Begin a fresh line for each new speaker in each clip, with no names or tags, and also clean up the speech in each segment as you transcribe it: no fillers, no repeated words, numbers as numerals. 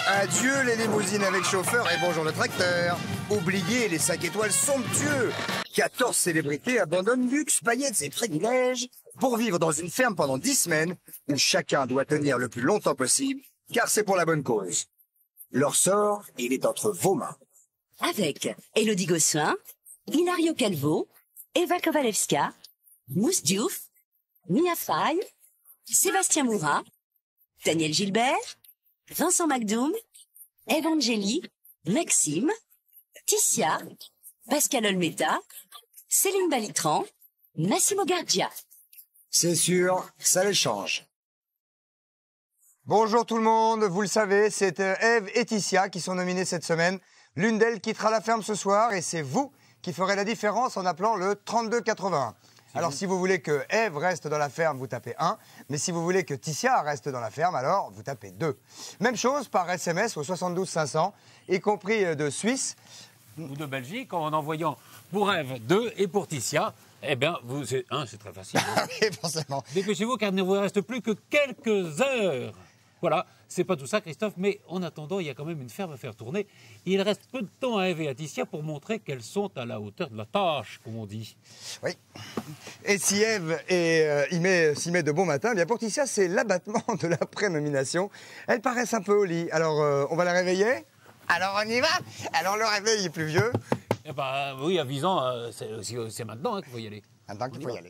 Adieu les limousines avec chauffeur et bonjour le tracteur. Oubliez les 5 étoiles somptueux. 14 célébrités abandonnent luxe, paillettes et privilèges pour vivre dans une ferme pendant 10 semaines où chacun doit tenir le plus longtemps possible car c'est pour la bonne cause. Leur sort, il est entre vos mains.
Avec Élodie Gossuin, Hilario Calvo, Eva Kovalevska, Mousse Diouf, Mia Faye, Sébastien Moura, Daniel Gilbert, Vincent McDoom, Evangélie, Maxime, Ticia, Pascal Olmeta, Céline Balitran, Massimo Gardia.
C'est sûr, ça les change. Bonjour tout le monde, vous le savez, c'est Ève et Ticia qui sont nominées cette semaine. L'une d'elles quittera la ferme ce soir et c'est vous qui ferez la différence en appelant le 3281. Alors si vous voulez que Ève reste dans la ferme, vous tapez 1. Mais si vous voulez que Ticia reste dans la ferme, alors vous tapez 2. Même chose par SMS au 72 500, y compris de Suisse.
Ou de Belgique, en envoyant pour Ève 2 et pour Ticia, eh bien, c'est très facile.
Oui, forcément.
Dépêchez-vous car il ne vous reste plus que quelques heures. Voilà, c'est pas tout ça, Christophe, mais en attendant, il y a quand même une ferme à faire tourner. Il reste peu de temps à Ève et à Ticia pour montrer qu'elles sont à la hauteur de la tâche, comme on dit.
Oui. Et si Ève s'y met de bon matin, eh bien pour Ticia, c'est l'abattement de la pré-nomination. Elles paraissent un peu au lit. Alors, on va la réveiller? Alors, on y va? Alors, le réveil est plus vieux.
Eh ben, oui, avisant, c'est maintenant qu'il faut y aller.
Maintenant qu'il faut y aller.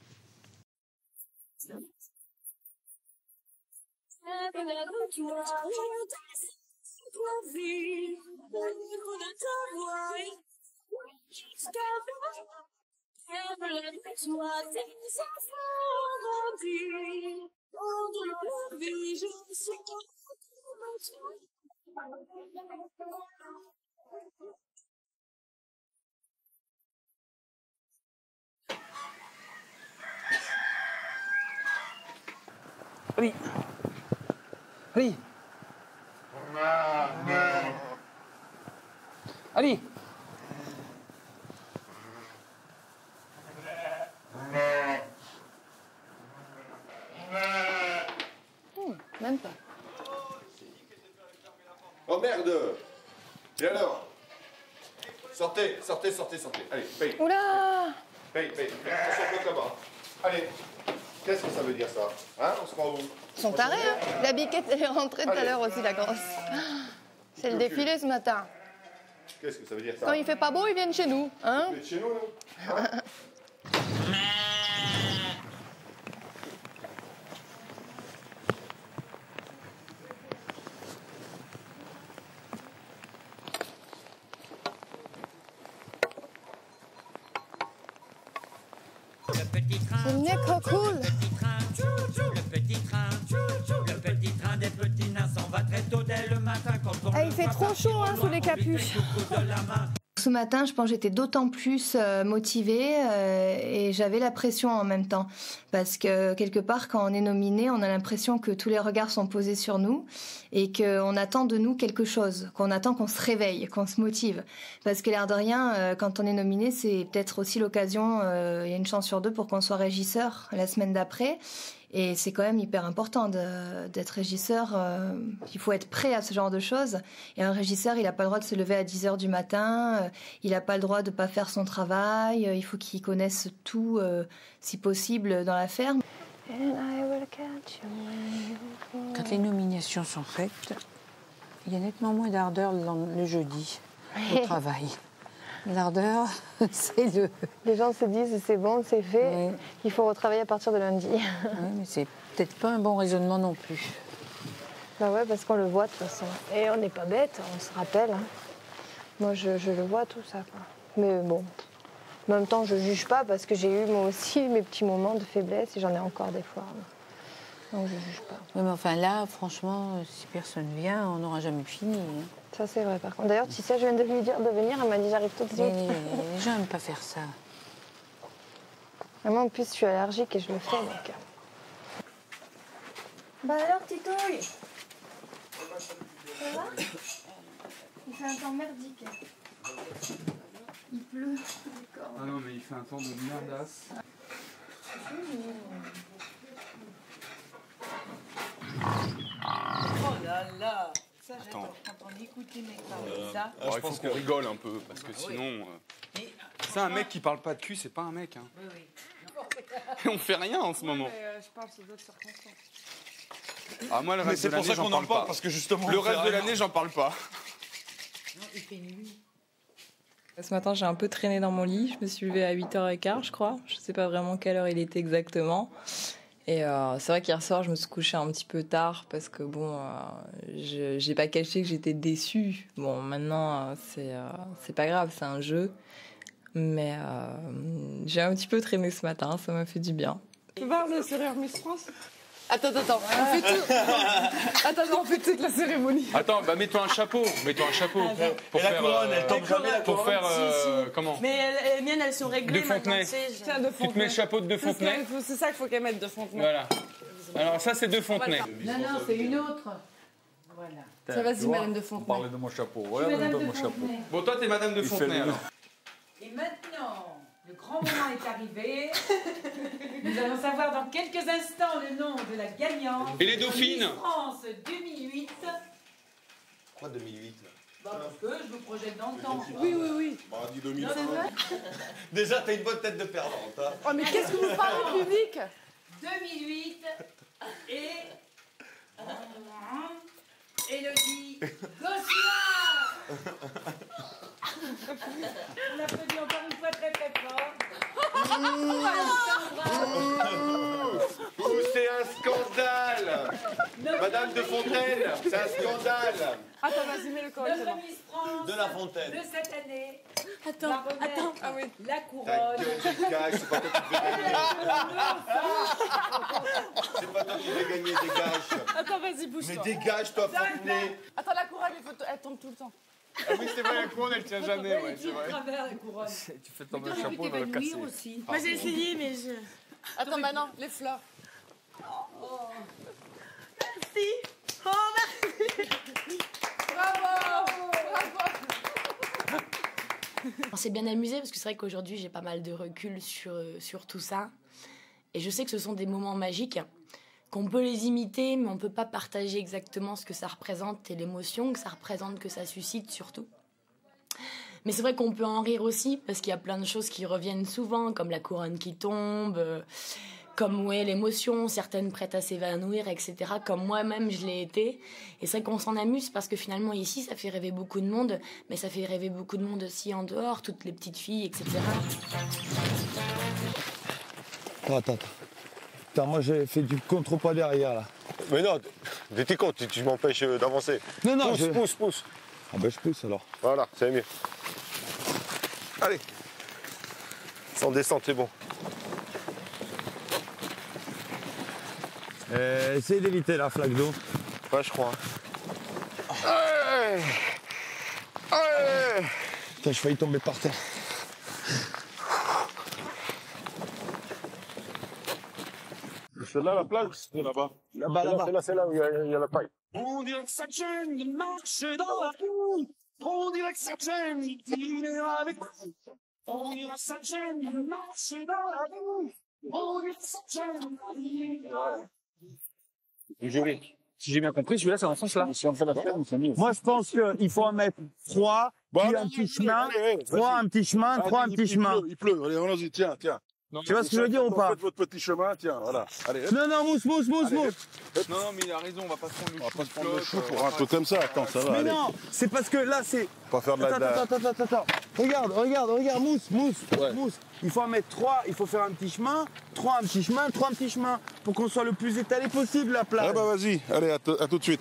Allez. Allez. Allez.
Même pas.
Oh merde! Et alors? Sortez. Allez, paye.
Oula!
Paye. On s'en bloque là-bas. Allez. Qu'est-ce que ça veut dire ça? Hein? On se rend où?
Ils sont tarés, hein? La biquette, elle est rentrée tout à l'heure aussi, la grosse. C'est le défilé ce matin.
Qu'est-ce que ça veut dire ça?
Quand il fait pas beau, ils viennent chez nous, hein?
Vous êtes chez nous, là? Hein?
C'est le nez trop cool. Ah, il fait trop chaud hein, sous les capuches. Ce matin, je pense que j'étais d'autant plus motivée et j'avais la pression en même temps. Parce que quelque part, quand on est nominé, on a l'impression que tous les regards sont posés sur nous et qu'on attend de nous quelque chose, qu'on attend qu'on se réveille, qu'on se motive. Parce que l'air de rien, quand on est nominé, c'est peut-être aussi l'occasion, il y a une chance sur deux pour qu'on soit régisseur la semaine d'après. Et c'est quand même hyper important d'être régisseur. Il faut être prêt à ce genre de choses. Et un régisseur, il n'a pas le droit de se lever à 10h du matin. Il n'a pas le droit de ne pas faire son travail. Il faut qu'il connaisse tout, si possible, dans la ferme.
Quand les nominations sont faites, il y a nettement moins d'ardeur le jeudi au travail. L'ardeur, c'est le...
Les gens se disent c'est bon, c'est fait,
Oui.
il faut retravailler à partir de lundi.
Oui, mais c'est peut-être pas un bon raisonnement non plus.
Bah ouais, parce qu'on le voit de toute façon. Et on n'est pas bête, on se rappelle. Hein. Moi, je le vois tout ça. Quoi. Mais bon, en même temps, je juge pas parce que j'ai eu moi aussi mes petits moments de faiblesse et j'en ai encore des fois. Donc je juge pas.
Oui, mais enfin là, franchement, si personne vient, on n'aura jamais fini. Hein.
Ça, c'est vrai, par contre. D'ailleurs, tu sais, je viens de lui dire de venir, elle m'a dit j'arrive tout de suite.
Les gens n'aiment pas faire ça.
Et moi, en plus, je suis allergique et je le fais, donc... Bah alors, Titouille, ça va? Il fait un temps merdique. Il pleut. D'accord.
Ah non, mais il fait un temps de merdasse.
Oh là là, ça j'adore. Quand on écoute les mecs parler de ça.
Je pense qu'on rigole un peu, parce que sinon... C'est un mec qui parle pas de cul, c'est pas un mec. Hein.
Oui, oui.
Et on fait rien en ce moment.
Je parle sous d'autres circonstances.
Ah, moi, le reste de l'année, j'en parle pas.
parce que justement,
Le reste de l'année, j'en parle pas.
Non, il fait nuit.
Ce matin, j'ai un peu traîné dans mon lit. Je me suis levée à 8h15, je crois. Je sais pas vraiment quelle heure il était exactement. Et c'est vrai qu'hier soir, je me suis couchée un petit peu tard parce que bon, j'ai pas caché que j'étais déçue. Bon, maintenant, c'est pas grave, c'est un jeu. Mais j'ai un petit peu traîné ce matin, ça m'a fait du bien.
Tu peux voir le sourire Miss France? Attends, on fait tout. Attends, on fait toute la cérémonie.
Attends, bah mets-toi un chapeau. Mets-toi un chapeau. Pour faire,
elle tombe jamais.
Pour faire, comment?
Mais les miennes, elles sont réglées.
De Fontenay.
Tiens, de
Tu te mets le chapeau de Fontenay.
C'est ça qu'il faut qu'elle mette de Fontenay.
Voilà. Alors ça, c'est de Fontenay.
Non, c'est une autre. Voilà.
Ça vas-y, Madame de Fontenay.
Parlez de mon chapeau. Voilà,
Madame
de
de
mon chapeau.
Fontenay.
Bon, toi, t'es Madame de Fontenay, alors.
Et maintenant, le grand moment est arrivé. Nous allons savoir dans quelques instants le nom de la gagnante.
Et les dauphines?
Miss France 2008.
Pourquoi 2008
Parce que je vous projette dans le temps.
Oui.
Bah, dis 2008.
C'est vrai.
Déjà, t'as une bonne tête de perdante. Hein.
Oh, mais qu'est-ce que vous parlez, public?
2008 et... Élodie Gossuin. On applaudit encore une fois très très fort.
C'est un scandale. Madame de Fontaine, c'est un scandale.
Attends, vas-y, mets le corps.
Notre Miss France
De La Fontaine.
de cette année.
Attends. Ah oui.
La
Ta
couronne.
gueule, dégage, c'est pas toi qui devais gagner. C'est pas toi qui devais gagner, dégage.
Attends, vas-y, bouge-toi.
Mais dégage, toi, Fontenay.
Attends, la couronne, elle tombe tout le temps.
Ah oui, c'est vrai, la couronne, elle tient jamais. Ouais, c'est vrai.
Travers la couronne.
Tu fais tomber le chapeau, on va le casser.
aussi.
Moi, j'ai essayé, mais je... Attends, maintenant, les fleurs.
Merci. Oh, merci.
Bravo.
On s'est bien amusé parce que c'est vrai qu'aujourd'hui j'ai pas mal de recul sur tout ça. Et je sais que ce sont des moments magiques qu'on peut les imiter, mais on peut pas partager exactement ce que ça représente et l'émotion que ça représente, que ça suscite surtout. Mais c'est vrai qu'on peut en rire aussi parce qu'il y a plein de choses qui reviennent souvent, comme la couronne qui tombe, comme l'émotion, certaines prêtes à s'évanouir, etc. Comme moi-même je l'ai été. Et c'est vrai qu'on s'en amuse parce que finalement ici ça fait rêver beaucoup de monde, mais ça fait rêver beaucoup de monde aussi en dehors, toutes les petites filles, etc.
Attends. Putain, moi j'ai fait du contre-pas derrière là.
Mais non, t'es con, tu m'empêches d'avancer.
Non,
Pousse.
Ah bah je pousse alors.
Voilà, c'est mieux. Allez. Sans descente, c'est bon.
Essayez d'éviter la flaque d'eau.
Ouais, je crois. Allez.
Putain, j'ai failli tomber par terre.
C'est là la plage, c'est là-bas.
Là-bas.
C'est là où il y a la paille.
On dirait que ça gêne de marcher dans la boue. On dirait que ça gêne de dîner avec vous. On dirait que ça gêne de marcher dans la boue. On dirait que ça gêne de dîner avec vous.
Joli. Si j'ai bien compris, celui-là, c'est dans ce sens-là.
Si on fait la ferme, c'est mieux.
Moi je pense qu'il faut en mettre 3, puis un petit chemin, 3 un petit chemin, 3 un petit chemin.
Il pleut, allez, allons-y, tiens.
Tu vois ce que je veux dire ou pas?
Faites votre petit chemin, tiens, voilà. Allez,
Non, mousse.
Non, mais il a raison, on va pas se prendre le chou.
On va pas se prendre le chou pour un truc comme ça, attends, ça va.
Mais
allez.
non, c'est parce que là c'est...
Pas faire de la...
Attends. Regarde, mousse.
Ouais.
Mousse. Il faut en mettre 3, il faut faire un petit chemin, 3 un petit chemin, 3 un petit chemin, pour qu'on soit le plus étalé possible la plage.
Ah bah vas-y, allez, à tout de suite.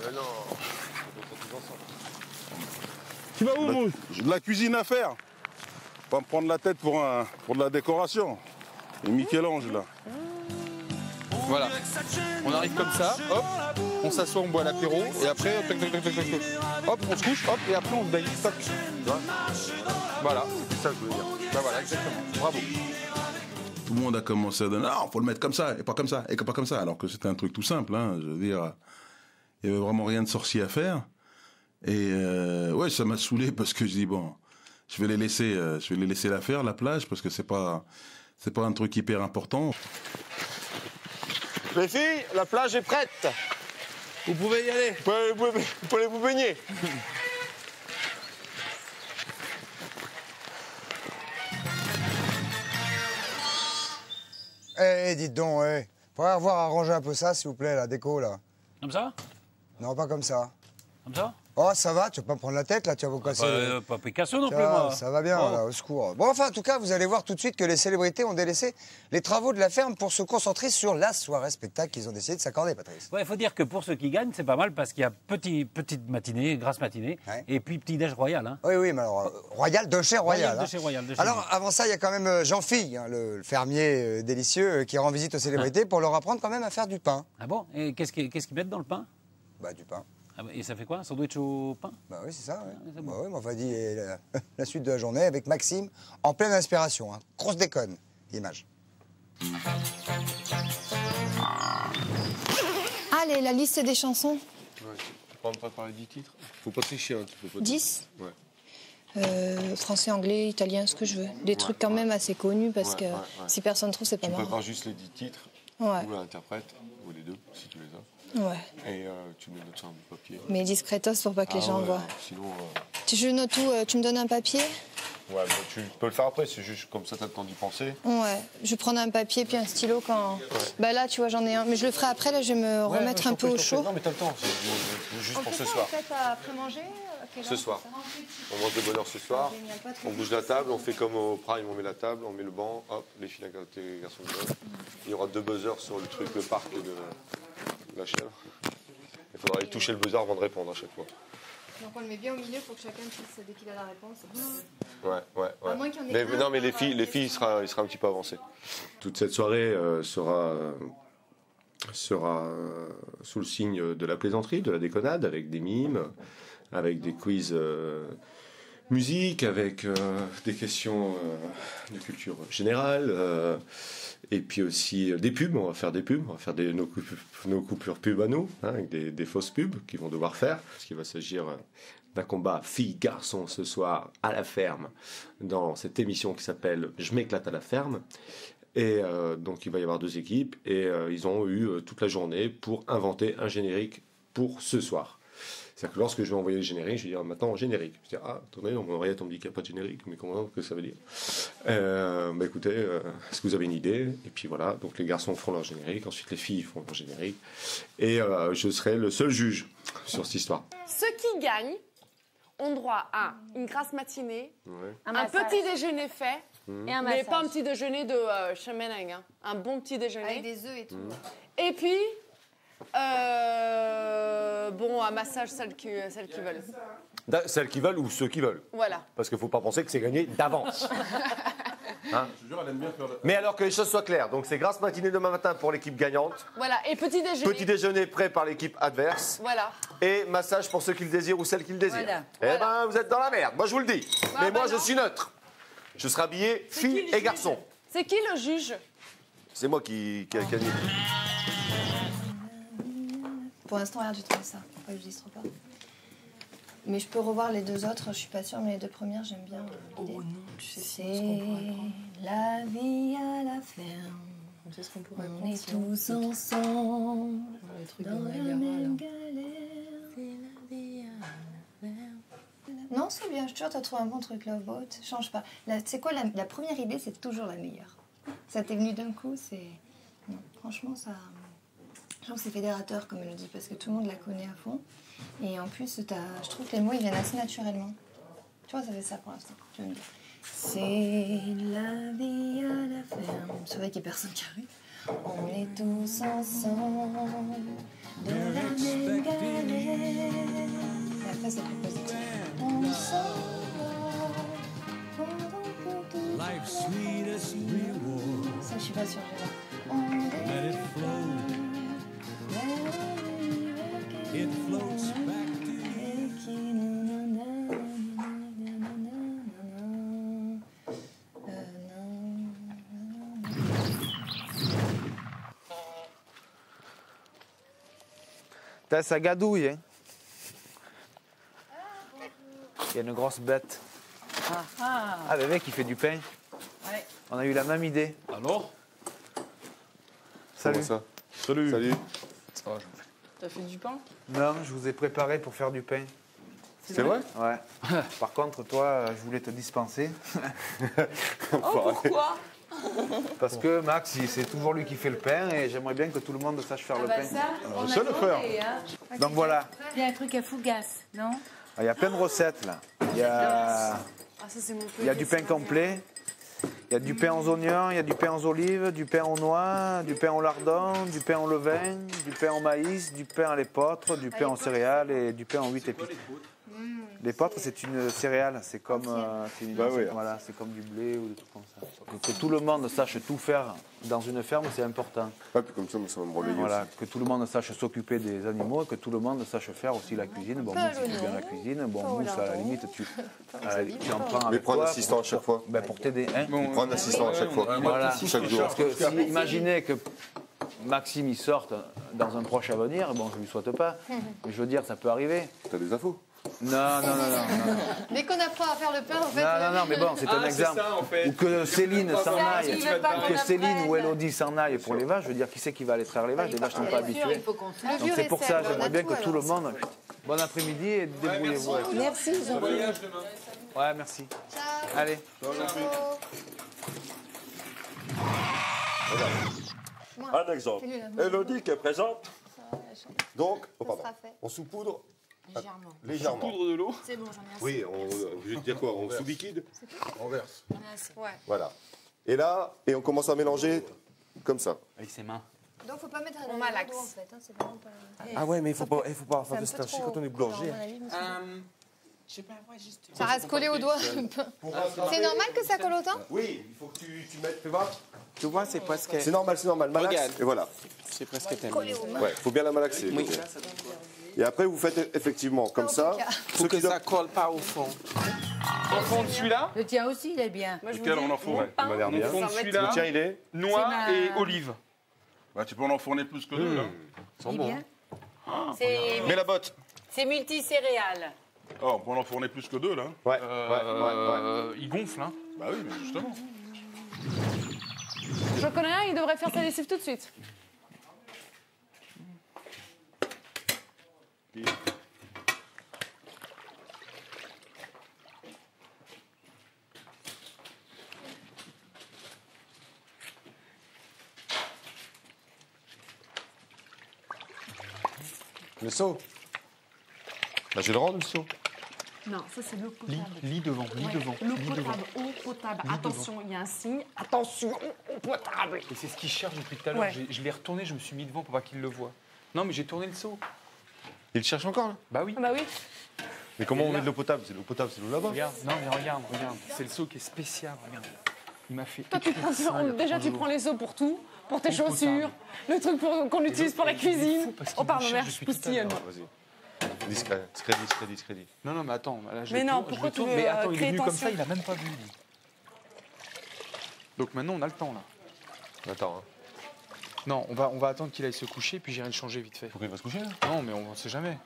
Tu vas où, mousse?
J'ai de la cuisine à faire. Pas me prendre la tête pour de la décoration. Et Michel-Ange, là.
Voilà. On arrive comme ça, hop, on s'assoit, on boit l'apéro, et après, hop, on se couche, hop, et après on se baigne. Toc. Voilà, c'est ça que je veux dire. Bah voilà, exactement. Bravo.
Tout le monde a commencé à dire non, faut le mettre comme ça, et pas comme ça, et pas comme ça. Alors que c'était un truc tout simple, hein. Je veux dire, il n'y avait vraiment rien de sorcier à faire. Et ouais, ça m'a saoulé parce que je dis bon, je vais les laisser la faire, la plage, parce que c'est pas un truc hyper important.
Les filles, la plage est prête.
Vous pouvez y aller.
Vous pouvez vous baigner.
Dites donc, faudrait revoir arranger un peu ça, s'il vous plaît, la déco, là.
Comme ça?
Non, pas comme ça.
Comme ça?
Oh, ça va, tu vas pas me prendre la tête, là, tu vas vous casser...
Pas Picasso non plus,
Ça,
moi.
ça va bien,
Oh.
là, au secours. Bon, enfin, en tout cas, vous allez voir tout de suite que les célébrités ont délaissé les travaux de la ferme pour se concentrer sur la soirée spectacle qu'ils ont décidé de s'accorder, Patrice.
Ouais, il faut dire que pour ceux qui gagnent, c'est pas mal parce qu'il y a petite matinée, grasse matinée, et puis petit-déj royal. Hein.
Oui, mais alors, royal, de chez royal.
De chez royal. De chez
Alors,
royal.
avant ça, il y a quand même Jean-Fille, hein, le fermier délicieux, qui rend visite aux célébrités pour leur apprendre quand même à faire du pain.
Ah bon? Et qu'est-ce qu'ils mettent dans le pain?
Bah, du pain.
Ah bah, et ça fait quoi? Un sandwich au pain?
Bah oui, c'est ça. Ouais.
c'est
Bah oui, mais enfin, dit la suite de la journée avec Maxime en pleine inspiration. Hein. Grosse déconne, image.
Allez, la liste des chansons.
Ouais. Tu peux pas parler 10 titres? Faut pas tricher, hein. Tu peux pas
10?
Ouais.
Français, anglais, italien, ce que je veux. Des trucs quand même assez connus parce que si personne trouve, c'est pas
Tu
marrant.
prépares juste les 10 titres,
Ouais.
ou l'interprète, ou les deux, si tu les as.
Ouais.
Et tu me notes sur un bout de papier.
Mais discretos pour pas que les gens
ouais,
voient.
Sinon.
Je note où tu me donnes un papier?
Ouais, bah, tu peux le faire après, c'est juste comme ça, t'as le temps d'y penser.
Ouais. Je vais prendre un papier puis un stylo quand. Bah là, tu vois, j'en ai un. Mais je le ferai après, là, je vais me remettre un peu au chaud.
Non, mais t'as le temps, c'est juste pour ce soir.
En fait, après manger
Ce soir. On mange de bonne heure ce soir. On bouge la table, on fait comme au prime, on met la table, on met le banc, hop, les filles à côté, les garçons de bonne. Il y aura 2 buzzers sur le truc, le parc de la chèvre. Il faudra aller toucher le buzzer avant de répondre à chaque fois.
Donc on le met bien au milieu pour que chacun puisse, dès qu'il a la réponse.
Ouais.
À moins qu'il y en ait
Mais
un,
non, mais les filles, il sera un petit peu avancé. Toute cette soirée sera sous le signe de la plaisanterie, de la déconnade, avec des mimes, avec des quiz musique, avec des questions de culture générale, et puis aussi des pubs. On va faire des pubs, on va faire nos coupures pubs à nous, hein, avec des fausses pubs qu'ils vont devoir faire, parce qu'il va s'agir d'un combat filles-garçons ce soir à la ferme, dans cette émission qui s'appelle « Je m'éclate à la ferme ». Et donc il va y avoir 2 équipes, et ils ont eu toute la journée pour inventer un générique pour ce soir. C'est-à-dire que lorsque je vais envoyer le générique, je vais dire maintenant générique. Je vais dire, attendez, dans mon oreillette on me dit qu'il n'y a pas de générique, mais comment que ça veut dire? Bah écoutez, est-ce que vous avez une idée? Et puis voilà, donc les garçons font leur générique, ensuite les filles font leur générique, et je serai le seul juge sur cette histoire.
Ceux qui gagnent ont droit à une grasse matinée, un petit déjeuner fait,
Et un
mais
massage.
pas un petit déjeuner de cheminang, hein. Un bon petit déjeuner.
Avec des œufs et tout.
Et puis, bon, un massage, celles qui veulent.
Celles qui veulent ou ceux qui veulent.
Voilà.
Parce qu'il ne faut pas penser que c'est gagné d'avance. Hein? Mais alors que les choses soient claires, donc c'est grasse matinée demain matin pour l'équipe gagnante.
Voilà, et petit déjeuner.
Petit déjeuner prêt par l'équipe adverse.
Voilà.
Et massage pour ceux qui le désirent ou celles qui le désirent.
Voilà.
Eh ben, vous êtes dans la merde, moi je vous le dis. Mais moi je
non.
suis neutre. Je serai habillé fille et garçon.
C'est qui le juge?
C'est moi qui a gagné.
Pour l'instant, regarde, j'ai trouvé ça. Faut pas que je dise trop pas. Mais je peux revoir les 2 autres, je suis pas sûre, mais les 2 premières, j'aime bien. Oh non, tu sais, c'est la vie à la ferme.
C'est ce qu'on pourrait
On est tous ensemble.
Les trucs
dans
de
la
Niagara,
même
là.
galère. Non, c'est bien, je suis sûre que tu as trouvé un bon truc, Love Boat. Change pas. C'est quoi la première idée, c'est toujours la meilleure. Ça t'est venu d'un coup, c'est. Non, franchement, ça. Je trouve que c'est fédérateur comme mélodie parce que tout le monde la connaît à fond. Et en plus, je trouve que les mots ils viennent assez naturellement. Tu vois, ça fait ça pour l'instant. Tu vas me dire. C'est la vie à la ferme. C'est vrai qu'il n'y a personne qui arrive. On est tous ensemble dans la même galère. Et après, c'est plus positif. Ça, je suis pas sûre.
Let it flow. It floats back to
Ça gadouille, hein. Il y a une grosse bête. Ah, le mec, il fait du pain.
Ouais.
On a eu la même idée.
Alors?
Salut.
Comment ça? Salut.
Ça va,
T'as fait du pain?
Non, je vous ai préparé pour faire du pain.
C'est vrai?
Ouais. Par contre, toi, je voulais te dispenser.
Oh, pourquoi?
Parce que Max, c'est toujours lui qui fait le pain et j'aimerais bien que tout le monde sache faire le pain.
on
Je sais le faire. Donc voilà.
Il y a un truc à fougasse, non?
Il y a plein de recettes là. Il y a du pain complet, il y a du pain aux oignons, il y a du pain aux olives, du pain aux noix, du pain au lardon, du pain au levain, du pain au maïs, du pain à l'épeautre, du pain aux céréales et du pain en 8 épices. L'épeautre, c'est une céréale, c'est comme, voilà, c'est comme du blé ou des trucs comme ça. Que tout le monde sache tout faire dans une ferme, c'est important.
Ah, puis comme ça va me relayer
Voilà,
aussi.
que tout le monde sache s'occuper des animaux et que tout le monde sache faire aussi la cuisine. Bon, Mousse, il fait bien la cuisine. Bon, Mousse, à la limite, tu en prends avec
Mais prendre un
toi
assistant à chaque fois.
Ben, pour t'aider. Hein
Prendre un assistant à chaque fois.
Voilà.
Chaque jour.
Parce que si, imaginez que Maxime il sorte dans un proche avenir, bon, je ne lui souhaite pas, mais je veux dire, ça peut arriver.
T'as des infos?
Non.
Dès qu'on apprend à faire le pain, en fait.
Non, mais bon, c'est un exemple.
Ça, en fait.
Ou que Céline s'en aille,
Il veut pas
ou
qu'on
que Céline
apprenne.
ou Elodie s'en aille pour les vaches, je veux dire, qui c'est qui va aller traire les vaches? Les vaches ne sont pas habituées. Donc c'est pour ça, j'aimerais bien que tout le monde. Bon après-midi et débrouillez-vous.
Merci,
Bon voyage demain.
Ouais, merci. Allez.
Un exemple. Elodie qui est présente. Donc, on saupoudre légèrement.
Poudre de l'eau.
C'est bon, j'en ai assez.
Oui, je veux dire quoi? On sous-liquide.
On verse.
J'en ai assez.
Voilà. Et là, on commence à mélanger comme ça.
Avec ses mains.
Donc, faut pas mettre
On malaxe.
d'eau, en fait. Hein, c'est vraiment pas...
Ah ouais, mais il faut pas faire de stage quand on est boulanger.
Je sais pas, ouais, juste.
Ça reste collé au doigt. C'est normal que ça colle autant?
Oui, il faut que tu mettes, tu vois.
Tu vois, c'est presque.
C'est normal. Malaxe.
Regarde.
Et voilà.
C'est presque
Collé au doigt.
Ouais, faut bien la malaxer.
Oui.
Et après, vous faites effectivement comme ça.
Faut que ça colle pas au fond.
En fond de celui-là.
Le tien aussi, il est bien.
Lequel on en fourne?
Il m'a l'air bien.
En fond de celui-là.
Le tien, il est
Noix
C'est
et
ma-
olive.
Bah, tu peux en enfourner plus que deux, là.
Ils sont bons.
C'est
Mets la botte.
multicéréales.
Oh, on peut en enfourner plus que deux, là.
Ouais.
Il gonfle, hein.
Bah oui, mais justement.
Je connais un, il devrait faire sa lessive tout de suite.
Le seau. Là, j'ai le rang, le seau.
Non, ça c'est l'eau potable.
Lis devant, lis devant.
L'eau potable, eau potable. Attention, il y a un signe. Attention, eau potable.
Et c'est ce qu'il cherche depuis tout à l'heure.
Ouais.
Je l'ai retourné, je me suis mis devant pour pas qu'il le voie. Non, mais j'ai tourné le seau.
Il cherche encore, là?
Bah oui.
Ah bah oui.
Mais comment on met de l'eau potable? C'est l'eau potable, c'est l'eau là-bas.
Regarde, non, mais regarde. C'est le seau qui est spécial, regarde. Il m'a fait.
Toi, tu prends, déjà, tu prends les seaux pour tout, pour tes
Eau
chaussures, le truc qu'on utilise pour la cuisine. Oh, pardon, merde, je poustillonne.
Vas-y. Discret.
Non, mais attends. Là, je
Mais
le
non,
tourne,
pourquoi
je le tourne.
tu veux
Mais attends, il est
créer
venu comme
tension?
ça, il a même pas vu. lui. Donc maintenant, on a le temps, là.
Attends, hein.
Non, on va attendre qu'il aille se coucher, puis j'irai le changer vite fait.
Pourquoi il va se coucher, là?
Non, mais on sait jamais.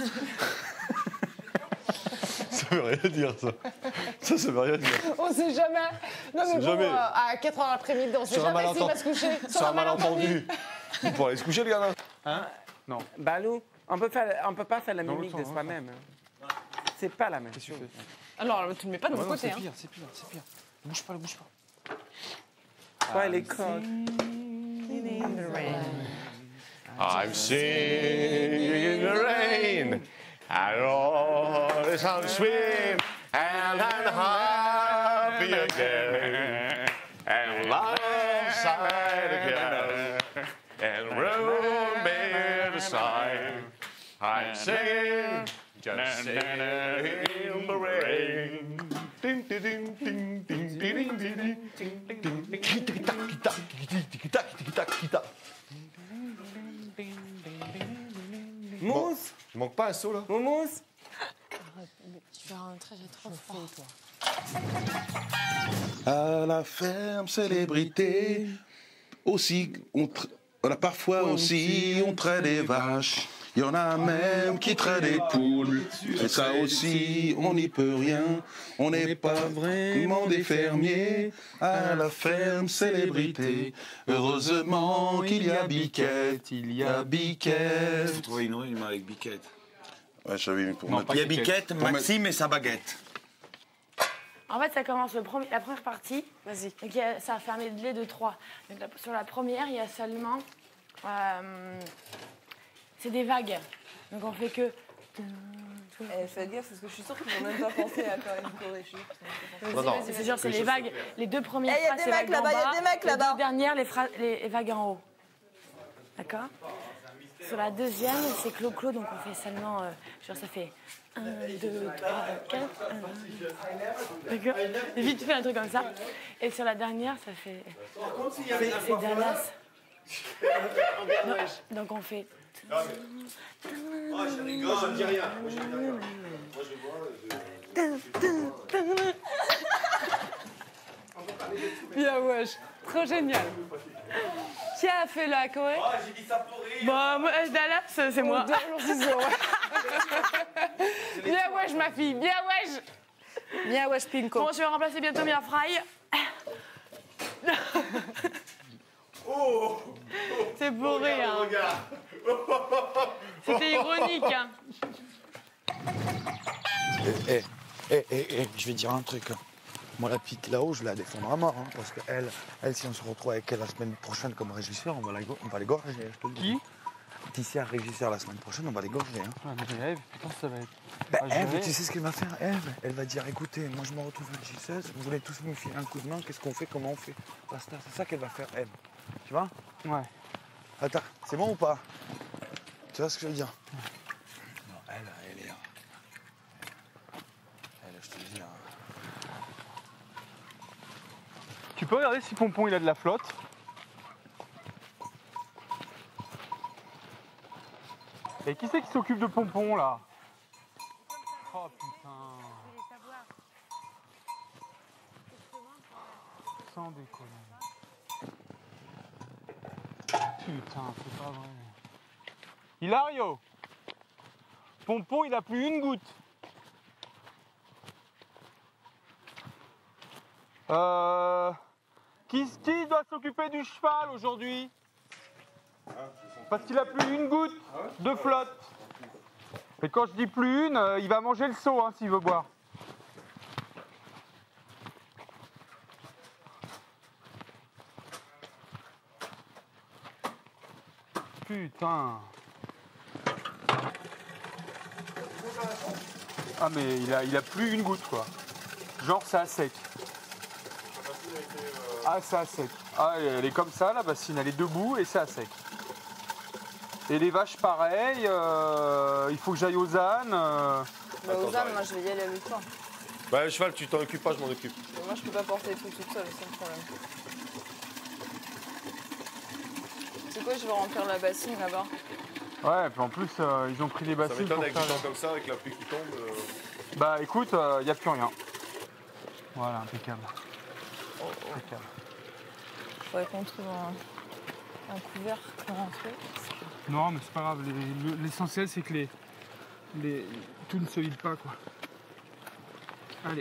Ça veut rien dire, ça. Ça veut rien dire.
On sait jamais. Non, mais
C'est
bon,
jamais.
à 4h l'après-midi, on sait jamais s'il va se coucher.
Sur un malentendu. Il pourrait aller se coucher, le gamin.
Hein? Non.
Balou, on peut pas faire la
Dans
mimique de
l'autre sens,
soi-même. C'est pas la même
Qu'est-ce que
chose.
tu fais?
Alors, tu ne mets pas de
Ouais,
mon
non,
côté.
c'est
Hein.
pire, c'est pire. Bouge pas.
Ouais, les cordes.
I'm singing in the rain. And all the sun swim. And I'm happy again. And alongside again. And room by the side. I'm singing, just singing in the rain. Ding, ding, ding, ding, ding, ding, ding,
Mousse,
Il manque pas un saut là?
Moumousse.
Tu vas rentrer, j'ai trop froid.
À la ferme, célébrité. Aussi, on a parfois aussi, on traite des vaches. Il y en a même qui traînent des poules. Et ça aussi, on n'y peut rien. On n'est pas vraiment des fermiers. À la ferme, célébrité. Heureusement qu'il y a Biquette. Il y a Biquette.
Vous trouvez une rime avec Biquette?
Ouais, j'avais mis pour mettre.
Il y a Biquette, Maxime et sa baguette.
En fait, ça commence la première partie. Vas-y. Ça a fait un medley de 3. Donc, sur la première, il y a seulement... c'est des vagues. Donc on fait que...
Faites gaffe, parce que je suis sûre qu'ils n'ont même pas pensé à faire une chorégraphie.
C'est genre, c'est les vagues. Les deux premières
il y a
phrases,
des
c'est
mecs
vagues en
là-bas, il y a
bas.
des mecs là-bas.
Les deux dernières, les vagues en haut. D'accord? Sur la deuxième, c'est clo-clo, donc on fait seulement... genre, ça fait 1, 2, 3, 4... D'accord? Et vite fait un truc comme ça. Et sur la dernière, ça fait... C'est Dallas. Donc on fait...
Oh, je rigole, je ne dis rien. Moi, je
Bien wesh, trop génial. Qui a fait la Corée?
Oh, j'ai dit ça pour rire.
Bah, moi, Dallas, c'est moi. Bien wesh, ma fille, bien wesh.
Bien wesh, Pinko.
Bon, je vais remplacer bientôt Mia Fry.
Oh,
c'est pour rire.
Regarde.
C'était ironique. Hein.
Je vais dire un truc. Moi, la petite là-haut, je vais la défendre à mort. Hein, parce qu'elle, si on se retrouve avec elle la semaine prochaine comme régisseur, on va l'égorger. Je te le dis. Qui régisseur la semaine prochaine, on va l'égorger. Hein.
Ouais, mais Ève, putain, ça va être.
Ève, tu sais ce qu'elle va faire, Ève? Elle va dire écoutez, moi je me retrouve régisseuse, vous voulez tous me filer un coup de main, qu'est-ce qu'on fait, comment on fait? Basta, c'est ça qu'elle va faire, Ève. Tu vois?
Ouais.
Attends, c'est bon ou pas? Tu vois ce que je veux dire? Non, elle est. Elle, je te le dis. Hein.
Tu peux regarder si Pompon il a de la flotte? Et qui c'est qui s'occupe de Pompon là? Oh putain. Sans déconner. Putain, c'est pas vrai. Hilario! Pompon il a plus une goutte. Qui doit s'occuper du cheval aujourd'hui? Parce qu'il a plus une goutte de flotte. Et quand je dis plus une, il va manger le seau hein, s'il veut boire. Putain. Ah mais il a plus une goutte quoi. Genre c'est à sec. Ah c'est à sec. Ah elle est comme ça la bassine, elle est debout et c'est à sec. Et les vaches pareil, il faut que j'aille aux ânes.
Aux ânes, moi je vais y aller avec toi.
Bah le cheval, tu t'en occupes pas, je m'en occupe.
Moi je peux pas porter tout toute seule, c'est le problème. C'est quoi, je vais remplir la bassine là-bas.
Ouais, et puis en plus ils ont pris les bassines.
Ça m'étonne
pour
avec
ça.
du temps comme ça, avec la pluie qui tombe.
Bah écoute, il n'y a plus rien. Voilà, impeccable. Impeccable.
Faudrait qu'on trouve un couvercle pour rentrer.
Non, mais c'est pas grave. L'essentiel, c'est que tout ne se vide pas, quoi. Allez.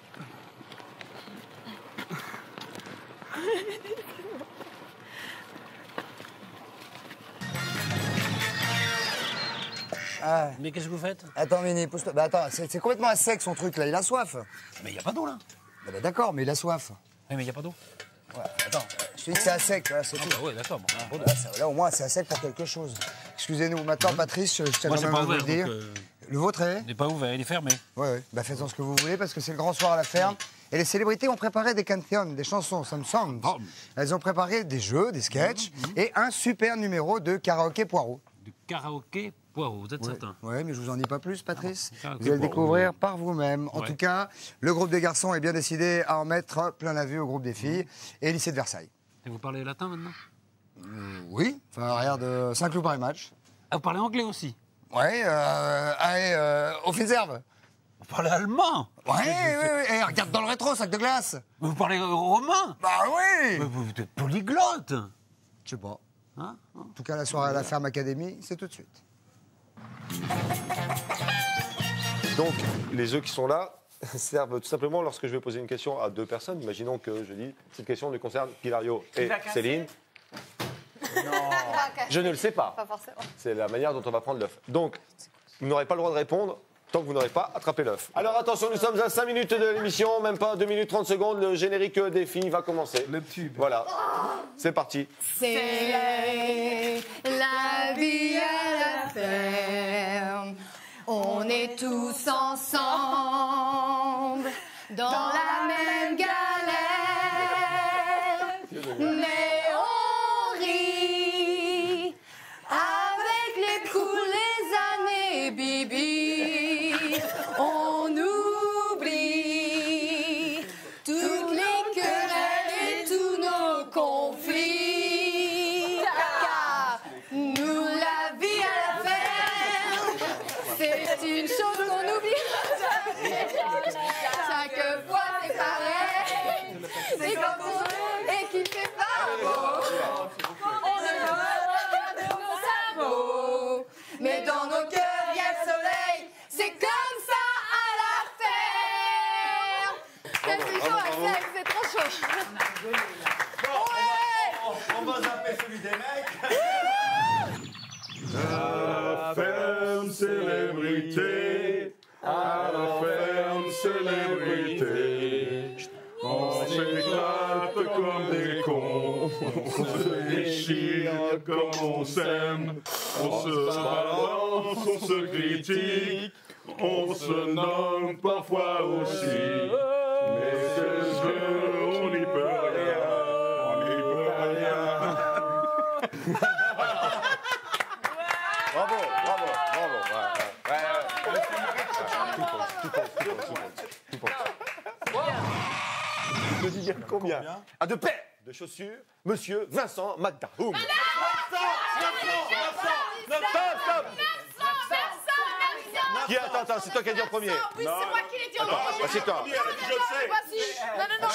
Ah.
Mais qu'est-ce que vous faites?
Attends, Mini, pousse-toi. Bah attends, c'est complètement à sec son truc là, il a soif.
Mais il n'y a pas d'eau là.
Ah bah d'accord, mais il a soif.
Oui, mais il n'y a pas d'eau.
Ouais, attends, je te dis que c'est à sec, là, c'est tout.
Bah ouais, d'accord. Bon,
Là, au moins, c'est à sec pour quelque chose. Excusez-nous, maintenant, Patrice, je tiens
moi,
quand
c'est
même
pas
à vous
ouvert.
le dire.
Donc,
Le vôtre est?
il n'est pas ouvert, il est fermé.
Ouais. Bah faites-en ce que vous voulez, parce que c'est le grand soir à la ferme. Et les célébrités ont préparé des cantions, des chansons, some songs. Elles ont préparé des jeux, des sketchs, et un super numéro de karaoké poireau.
De karaoké poireau, vous êtes certain?
Ouais, mais je vous en dis pas plus, Patrice.
Karaoké
Vous allez le
poireau,
découvrir
ouais.
par vous-même. En
Ouais.
tout cas, le groupe des garçons est bien décidé à en mettre plein la vue au groupe des filles et lycée de Versailles.
Et vous parlez latin maintenant?
Oui, enfin, regarde, 5 loups par les matchs.
Ah, vous parlez anglais aussi?
Ouais, allez, au Fitzerbe.
Vous parlez allemand?
Ouais, oui. Et regarde dans le rétro, sac de glace.
Vous parlez romain?
Bah oui.
Mais vous êtes polyglotte.
Je sais pas.
Hein?
En tout cas, la soirée à la ferme académie, c'est tout de suite.
Donc, les œufs qui sont là servent tout simplement lorsque je vais poser une question à 2 personnes. Imaginons que je dis, cette question ne concerne qu'Hilario et Céline. Non, je ne le sais pas.
Pas forcément.
C'est la manière dont on va prendre l'œuf. Donc, vous n'aurez pas le droit de répondre tant que vous n'aurez pas attrapé l'œuf. Alors attention, nous sommes à 5 minutes de l'émission, même pas 2 minutes 30 secondes. Le générique des filles va commencer. Le tube. Voilà. C'est parti.
C'est la vie à la ferme. On est tous ensemble dans la même galère. Mais on rit avec les coups, les années, bibi. On oublie toutes les querelles et tous nos conflits. Car nous, la vie à la ferme, c'est une chose qu'on oublie. Chaque fois c'est pareil. C'est quand on et qu'il fait pas beau. On ne voit pas de nos sabots. Mais dans nos cœurs, il y a le soleil. C'est comme ça à la ferme. C'est chaud à sec, c'est trop chaud.
On va zapper celui des mecs.
À la ferme célébrité, à la ferme célébrité, on s'éclate comme des cons, on se déchire comme on s'aime, on se balance, on se critique, on se nomme parfois aussi, mais c'est qu'on n'y peut rien, on n'y peut rien.
Bravo, bravo, bravo. Tout compte. Je dis bien combien à 2 paires de chaussures, monsieur Vincent McDahoum. Qui attends, c'est toi qui as dit en premier.
Oui, c'est moi qui l'ai dit en premier.
Assieds-toi.
Non.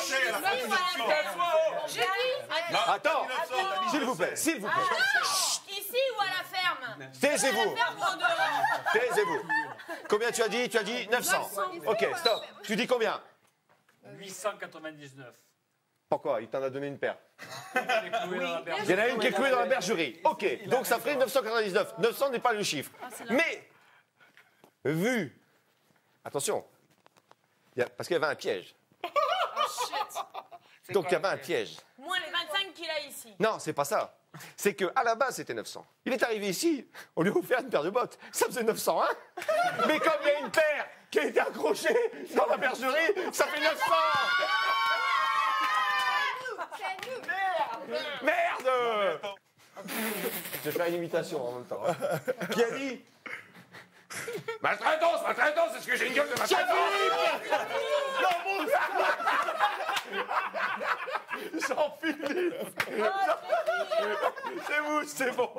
Attends, s'il vous plaît.
Ici ou à la ferme?
Taisez-vous. Taisez-vous. Combien tu as dit? Tu as dit 900. Ok, stop. Tu dis combien?
899.
Pourquoi? Il t'en a donné une paire. Il y en a une qui est clouée dans la bergerie. Ok, donc ça ferait 999. 900 n'est pas le chiffre. Mais, vu, attention, parce qu'il y avait un piège.
Oh shit.
Donc il y avait un piège.
Moins les 25 qu'il a ici.
Non, c'est pas ça. C'est qu'à la base, c'était 900. Il est arrivé ici, on lui a offert une paire de bottes. Ça faisait 901. Mais comme il y a une paire qui a été accrochée dans la bergerie, ça fait 900. Merde. Je vais faire une imitation en même temps. Qui a dit?
Maltraitance, est-ce que j'ai une gueule de maltraitance?
Jean-Philippe. C'est vous, c'est bon.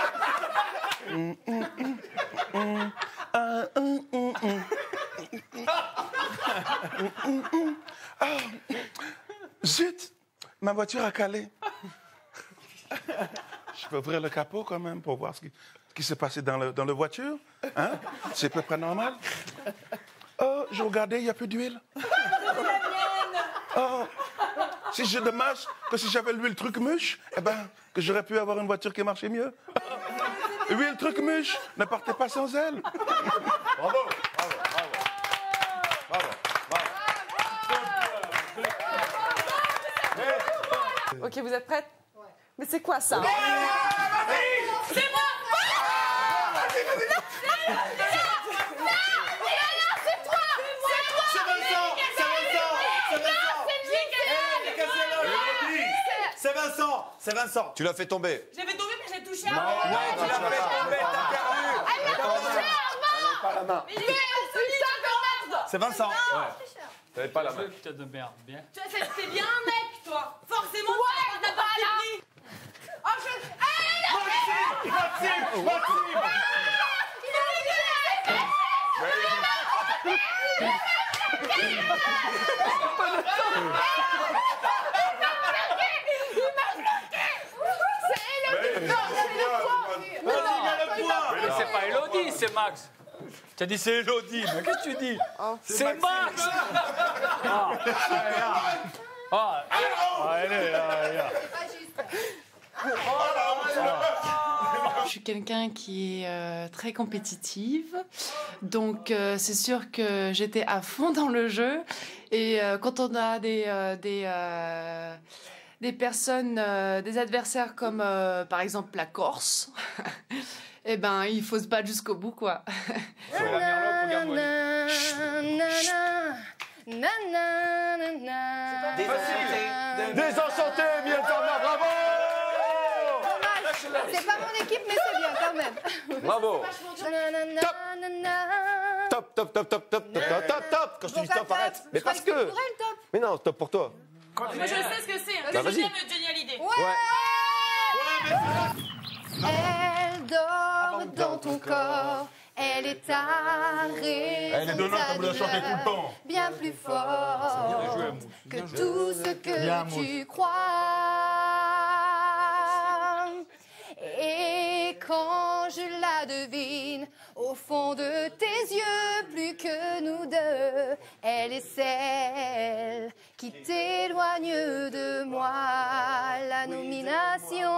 Zut, ma voiture a calé. Je peux ouvrir le capot quand même pour voir ce qui s'est passé dans la voiture. Hein? C'est à peu près normal. Oh, je regardais, il n'y a plus d'huile. Oh, c'est dommage que si j'avais l'huile truc-mûche, eh ben, que j'aurais pu avoir une voiture qui marchait mieux. Huile truc-mûche, ne partez pas sans elle.
Bravo, bravo, bravo. Bravo, bravo.
Ok, vous êtes prêtes? Ouais. Mais c'est quoi ça?
C'est moi!
C'est Vincent. Tu l'as fait tomber.
J'ai fait tomber, mais j'ai touché
Non,
avant.
tu l'as fait tomber, t'as perdu.
Elle m'a touché avant!
Pas la main.
Mais putain de merde!
C'est Vincent.
Ouais.
T'avais pas la main.
Putain de merde, bien.
T'es bien un mec, toi. Forcément, t'as pas la main. Oh,
Maxime.
C'est Élodie. Non, c'est le point.
C'est pas Élodie. c'est Max. Tu as dit c'est Elodie, mais qu'est-ce que tu dis? C'est Max. Allez, là.
Je suis quelqu'un qui est très compétitive, donc c'est sûr que j'étais à fond dans le jeu. Et quand on a des personnes, des adversaires comme par exemple la Corse, eh ben il faut se battre jusqu'au bout, quoi.
Désenchanté, Mylène-Farmer, bravo!
C'est pas mon équipe, mais c'est bien quand même.
Bravo. Top, top, top, top, top, top, top, top, top. Quand je te dis top, arrête. Mais parce que. Mais non, top pour toi.
Moi, je sais ce que c'est.
Bah,
Je
vas-y.
aime Johnny Hallyday.
Elle dort dans ton corps. Elle est tarée.
Elle est de l'autre, comme la chanter tout le temps.
Bien plus fort que tout ce que tu crois. Et quand je la devine au fond de tes yeux, plus que nous deux, elle est celle qui t'éloigne de moi. La nomination.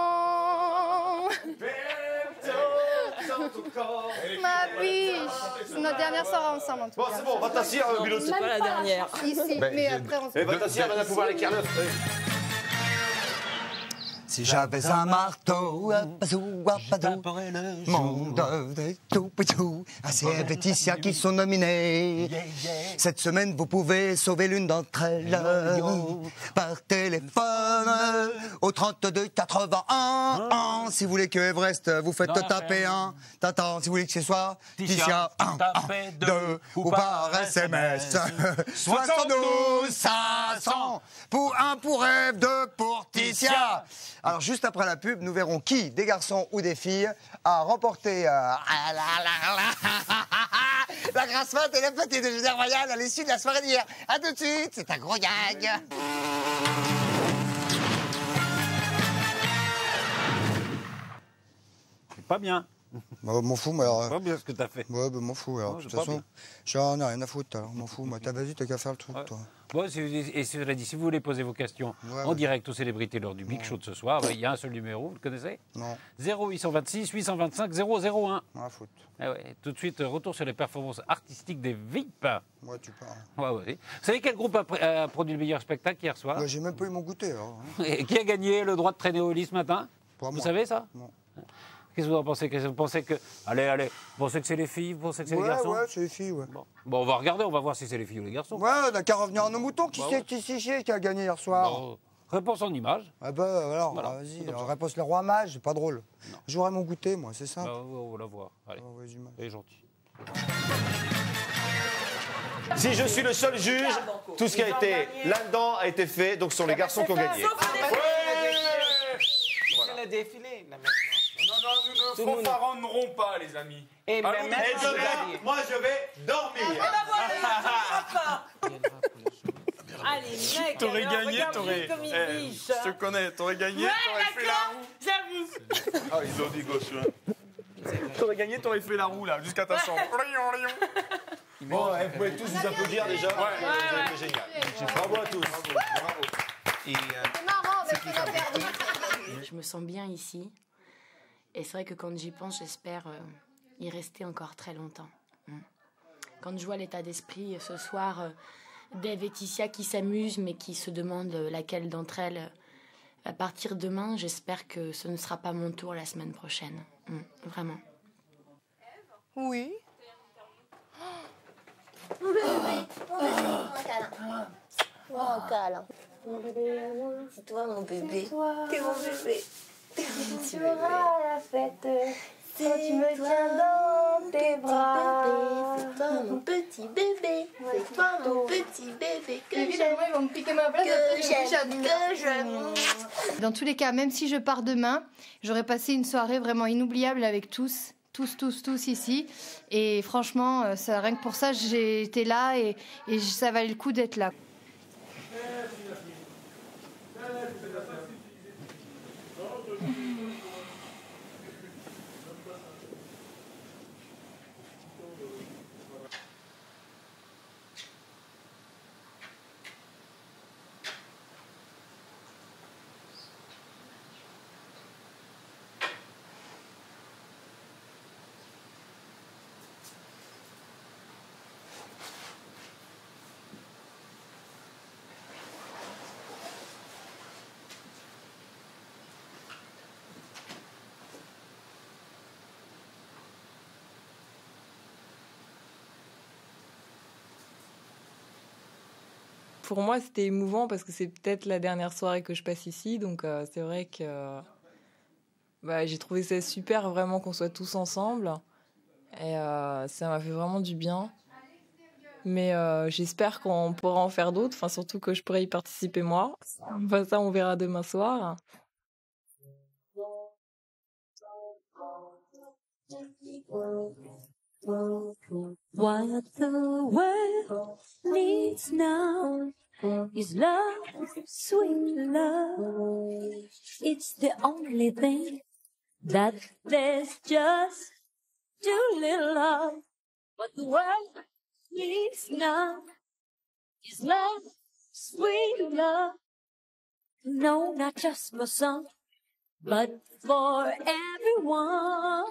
Ma biche. C'est notre dernière soirée ensemble en tout cas.
Bon, c'est bon, va t'asseoir, Bulot.
C'est pas la dernière. Si, si, mais après on se...
Va t'asseoir, va pouvoir les carneufs.
Si j'avais un marteau, monde de tout pitou, c'est Laetitia qui sont nominées. Cette semaine, vous pouvez sauver l'une d'entre elles par téléphone au 32 81. Si vous voulez que Everest vous faites taper un. T'attends, si vous voulez que ce soit Titia 1, 2 ou par SMS. 72 500 pour un pour rêve, deux pour Titia. Alors, juste après la pub, nous verrons qui, des garçons ou des filles, a remporté la grasse mat et le petit déjeuner royal à l'issue de la soirée d'hier. A tout de suite, c'est un gros gag.
C'est pas bien.
Bah, m'en fous, moi. Alors,
Pas bien ce que t'as fait.
Ouais, bah, m'en fous. Alors,
Non,
de toute
c'est pas
façon,
bien.
j'en ai rien à foutre, alors, m'en fous. Moi, vas-y, t'as qu'à faire le truc, toi.
Bon, et cela dit, si vous voulez poser vos questions en direct aux célébrités lors du Big Show de ce soir, il y a un seul numéro, vous le connaissez?
Non.
0826 825 001.
Ah, foot.
Ah ouais, tout de suite, retour sur les performances artistiques des VIP.
Ouais, tu parles.
Ouais, ouais. Vous savez quel groupe a produit le meilleur spectacle hier soir?
Bah, j'ai même pas eu mon goûter, alors.
Et qui a gagné le droit de traîner au lit ce matin?
Pas
Vous
moi.
savez ça?
Non.
Qu'est-ce que vous en pensez? Qu'est-ce que vous pensez que... Allez, vous pensez que c'est les filles? Vous pensez que c'est les garçons?
Ouais, c'est les filles, ouais.
Bon, on va regarder, on va voir si c'est les filles ou les garçons.
Ouais, on a qu'à revenir à nos moutons. Qui
Bah
c'est
ouais.
qui a gagné hier soir?
Bon, réponse en image.
Ah bah alors,
Voilà,
vas-y,
c'est comme ça.
réponse le roi mage, c'est pas drôle. J'aurai mon goûter, moi, c'est ça.
Bah, on va la voir. Allez, c'est gentil.
Si je suis le seul juge, tout ce qui a été là-dedans a été fait, donc ce sont les garçons qui ont gagné.
Elle a défilé, là, maintenant.
Non, nous ne fanfaronnerons pas, les amis.
Et
Ah,
même
et
si
moi, je vais dormir.
Allez, mec,
T'aurais
alors,
gagné,
regarde
t'aurais.
comme il
Eh,
biche,
je te connais, t'aurais gagné,
Ouais,
t'aurais fait la roue.
j'avoue.
Ah, ils ont dit Gossuin. T'aurais gagné, t'aurais fait la roue, là, jusqu'à ta chambre.
Bon, vous pouvez tous vous applaudir déjà.
Ouais.
Vous avez été génial. Bravo à tous.
C'est marrant, mais c'est pas perdu.
Je me sens bien ici. Et c'est vrai que quand j'y pense, j'espère y rester encore très longtemps. Quand je vois l'état d'esprit ce soir d'Ève et Ticia qui s'amusent, mais qui se demandent laquelle d'entre elles va partir demain, j'espère que ce ne sera pas mon tour la semaine prochaine. Vraiment.
Oui.
Un câlin. Mon bébé à moi. C'est toi mon bébé. T'es mon bébé.
Tu auras la fête quand tu me tiens dans tes bras.
C'est toi mon petit bébé. C'est toi mon petit bébé que j'aime.
Ils vont me piquer ma place.
Que j'aime.
Dans tous les cas, même si je pars demain, j'aurais passé une soirée vraiment inoubliable avec tous ici. Et franchement, ça, rien que pour ça, j'ai été là et ça valait le coup d'être là.
pour moi, c'était émouvant parce que c'est peut-être la dernière soirée que je passe ici. Donc, c'est vrai que j'ai trouvé ça super, vraiment, qu'on soit tous ensemble. Et ça m'a fait vraiment du bien. Mais j'espère qu'on pourra en faire d'autres. Enfin, surtout que je pourrai y participer moi. Enfin, ça, on verra demain soir.
What the world needs now is love, sweet love. It's the only thing that there's just too little of. What the world needs now is love, sweet love. No, not just for some, but for everyone.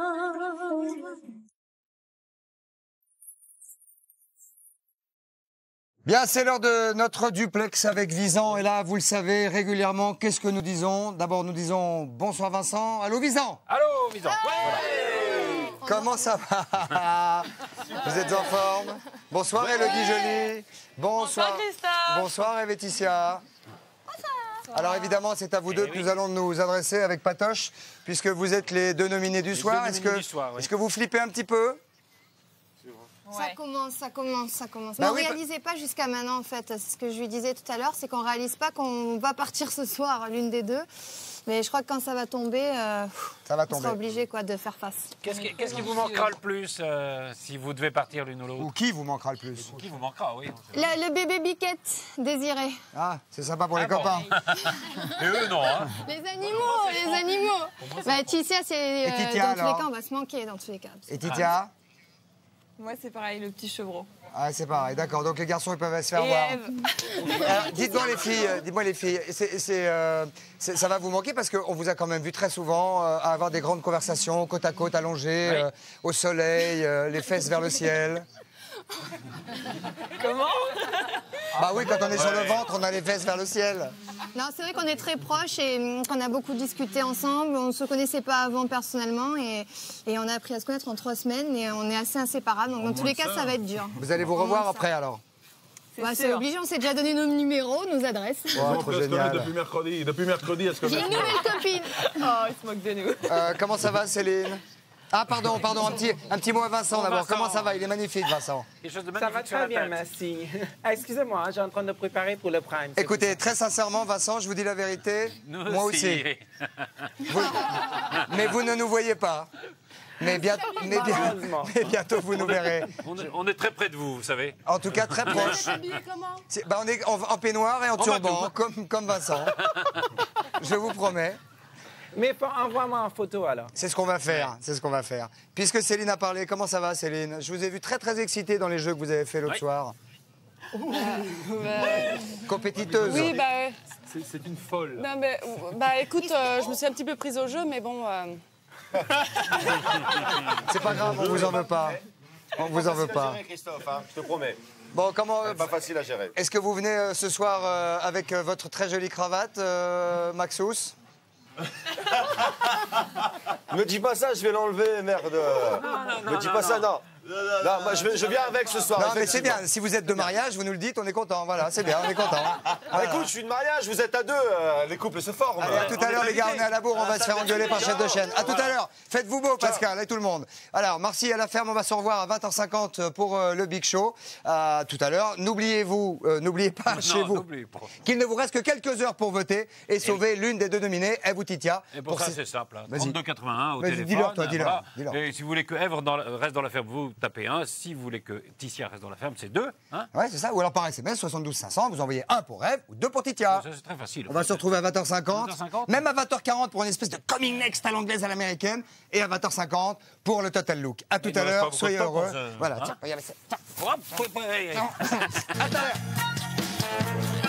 Bien, c'est l'heure de notre duplex avec Visan. Et là, vous le savez, régulièrement, qu'est-ce que nous disons? D'abord, nous disons bonsoir Vincent. Allô Visan?
Allô Visan.
Ouais. Comment ça va? Vous êtes en forme? Bonsoir Élodie Joly. Bonsoir
Christophe.
Bonsoir Eve et Laetitia. Alors évidemment, c'est à vous deux que nous allons nous adresser avec Patoche, puisque vous êtes les deux nominés du soir. Est-ce que vous flippez un petit peu?
Ça commence.
Bah
Mais on
oui,
réalisait pas jusqu'à maintenant, en fait. Ce que je lui disais tout à l'heure, c'est qu'on réalise pas qu'on va partir ce soir, l'une des deux. Mais je crois que quand ça va tomber, on sera obligé de faire face.
Qu'est-ce qui vous manquera le plus si vous devez partir l'une ou l'autre?
Ou qui vous manquera le plus?
Qui vous manquera, oui.
Le bébé Biquette, désiré.
Ah, c'est sympa pour les copains.
Et eux, non. Hein.
Les animaux. Bah, Titia, c'est dans tous les cas, on va se manquer dans tous les cas.
Et Titia?
Moi, c'est pareil, le petit chevreau.
Ah, c'est pareil, d'accord. Donc les garçons, ils peuvent se faire
Et
voir.
Ève.
Alors, dites-moi les filles, ça va vous manquer parce qu'on vous a quand même vu très souvent à avoir des grandes conversations côte à côte, allongées, au soleil, les fesses vers le ciel.
Comment?
Bah oui, quand on est sur le ventre, on a les fesses vers le ciel.
Non, c'est vrai qu'on est très proches et qu'on a beaucoup discuté ensemble. On ne se connaissait pas avant personnellement et on a appris à se connaître en 3 semaines et on est assez inséparables. Donc dans tous les cas, ça va être dur.
Vous allez vous revoir après alors?
C'est obligé, on s'est déjà donné nos numéros, nos adresses.
Oh, trop génial.
Depuis mercredi, est-ce que...
J'ai une nouvelle copine.
Oh, il se moque de nous.
Comment ça va, Céline? Ah, pardon, un petit mot à Vincent d'abord. Comment ça va? Il est magnifique, Vincent.
Ça va très bien, merci. Excusez-moi, j'ai en train de préparer pour le prime.
Écoutez, très sincèrement, Vincent, je vous dis la vérité, moi aussi. Mais vous ne nous voyez pas. Mais bientôt, vous nous verrez.
On est très près de vous, vous savez.
En tout cas, très proche. On est en peignoir et en turban, comme Vincent. Je vous promets.
Mais envoie-moi en photo alors.
C'est ce qu'on va faire, Puisque Céline a parlé, comment ça va Céline? Je vous ai vu très très excitée dans les jeux que vous avez fait l'autre soir. Compétiteuse.
Oui,
c'est une folle.
Non, mais, écoute, je me suis un petit peu prise au jeu, mais bon...
C'est pas grave, on vous en veut pas. On vous en veut pas.
Gérer, Christophe, hein, je te promets.
Bon, comment...
Pas facile à gérer.
Est-ce que vous venez ce soir avec votre très jolie cravate, Maxous?
Me dis pas ça, je vais l'enlever, merde. Me dis pas ça, non. Non, moi je viens avec ce soir.
Non, mais c'est bien. Si vous êtes de mariage, vous nous le dites, on est content. Voilà, c'est bien, on est content. Voilà.
Écoute, je suis de mariage, vous êtes à 2, les couples se forment.
Allez, à tout à l'heure, les gars, on est à la bourre, on va se faire engueuler par chef de chaîne. À tout à l'heure. Faites-vous beau, Pascal, et tout le monde. Alors, Marcy à la ferme, on va se revoir à 20h50 pour le Big Show. Tout à l'heure. N'oubliez pas chez vous qu'il ne vous reste que quelques heures pour voter et sauver l'une des deux nominées, Ève ou Titia.
Et pour ça, c'est simple. 32,81 au téléphone.
Dis-leur, toi, dis-leur.
Et si vous voulez que Ève reste dans la ferme, vous tapez 1. Si vous voulez que Titia reste dans la ferme, c'est 2. Hein,
ouais, c'est ça. Ou alors par SMS, 72 500, vous envoyez 1 pour Ève ou 2 pour Titia.
Ça, c'est très facile.
On va se retrouver à 20h50. Même à 20h40 pour une espèce de coming next à l'anglaise à l'américaine. Et à 20h50 pour le Total Look. À tout à l'heure. Soyez heureux. Voilà, tiens, regardez ça.
Hop,
à tout à l'heure.